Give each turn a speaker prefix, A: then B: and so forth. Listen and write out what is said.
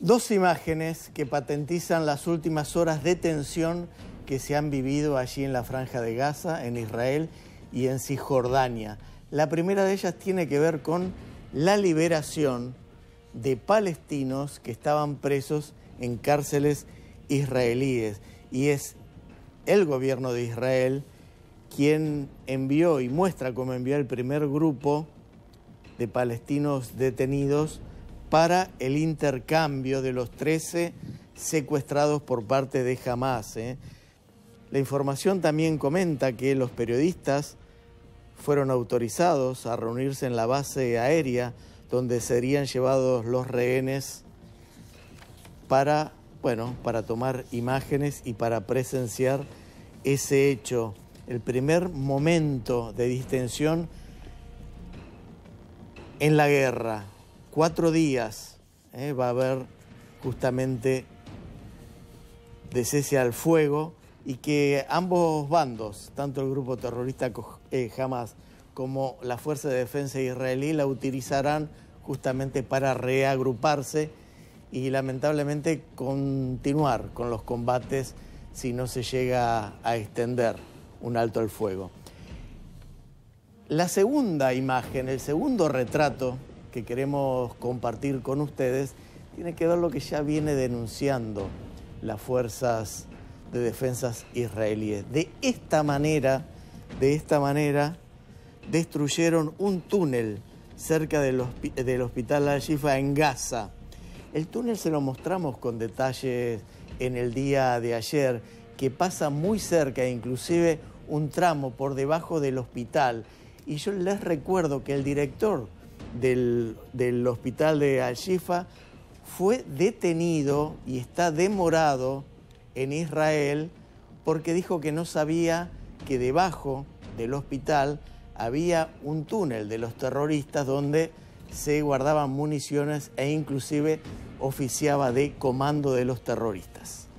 A: Dos imágenes que patentizan las últimas horas de tensión que se han vivido allí en la Franja de Gaza, en Israel y en Cisjordania. La primera de ellas tiene que ver con la liberación de palestinos que estaban presos en cárceles israelíes. Y es el gobierno de Israel quien envió y muestra cómo envió el primer grupo de palestinos detenidos para el intercambio de los 13 secuestrados por parte de Hamás. La información también comenta que los periodistas fueron autorizados a reunirse en la base aérea donde serían llevados los rehenes para tomar imágenes y para presenciar ese hecho. El primer momento de distensión en la guerra. 4 días va a haber justamente de cese al fuego y que ambos bandos, tanto el grupo terrorista Hamás como la Fuerza de Defensa israelí, la utilizarán justamente para reagruparse y lamentablemente continuar con los combates si no se llega a extender un alto al fuego. La segunda imagen, el segundo retrato que queremos compartir con ustedes, tiene que ver lo que ya viene denunciando las fuerzas de defensas israelíes. De esta manera, destruyeron un túnel cerca del hospital Al-Shifa en Gaza. El túnel se lo mostramos con detalles en el día de ayer, que pasa muy cerca, inclusive un tramo por debajo del hospital. Y yo les recuerdo que el director del hospital de Al-Shifa fue detenido y está demorado en Israel porque dijo que no sabía que debajo del hospital había un túnel de los terroristas donde se guardaban municiones e inclusive oficiaba de comando de los terroristas.